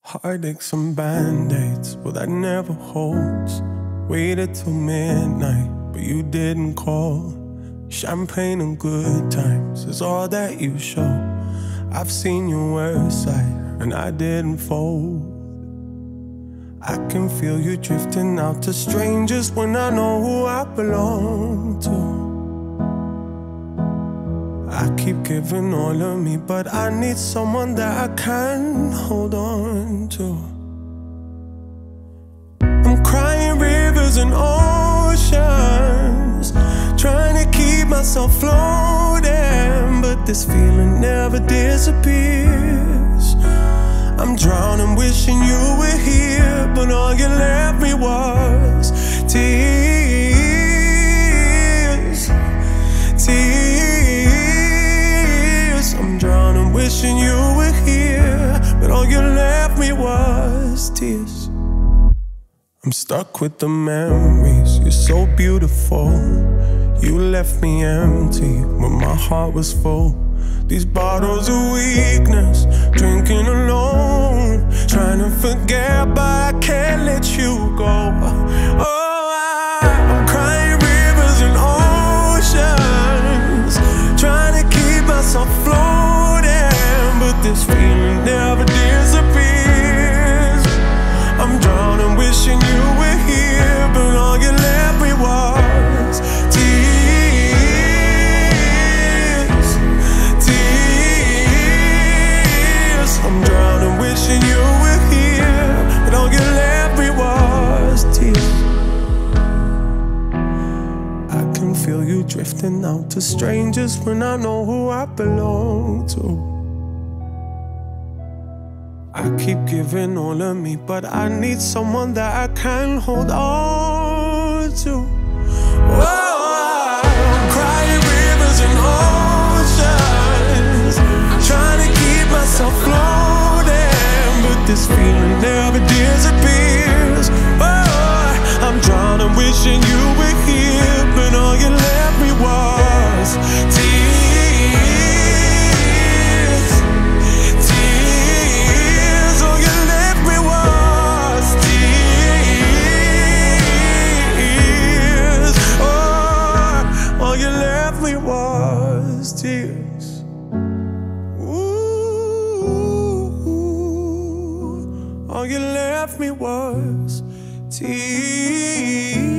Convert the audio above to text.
Heartaches and band-aids, well that never holds. Waited till midnight, but you didn't call. Champagne and good times is all that you show. I've seen your worst side, and I didn't fold. I can feel you drifting out to strangers when I know who I belong to. I keep giving all of me, but I need someone that I can hold on to. I'm crying rivers and oceans, trying to keep myself floating, but this feeling never disappears. I'm drowning, wishing you were here, but all you left me was tears, tears. I'm drowning, wishing you were here, but all you left me was tears. I'm stuck with the memories, you're so beautiful. You left me empty when my heart was full. These bottles of weakness, drinking alone, trying to forget, but I can't let you go. Oh, I'm crying rivers and oceans, trying to keep myself floating, but this feeling never disappears. I'm drowning, wishing you were here, but all you left me was tears, tears. I'm drowning, wishing you were here, but all you left me was tears. I can feel you drifting out to strangers when I know who I belong to. I keep giving all of me, but I need someone that I can hold on to. Whoa, I'm crying rivers and oceans, trying to keep myself floating, but this feeling never disappears. Oh, I'm drowning, wishing you were here, but all you left me was tears, tears. All you left me was tears. Oh, all you left me was tears. Ooh, all you left me was tears.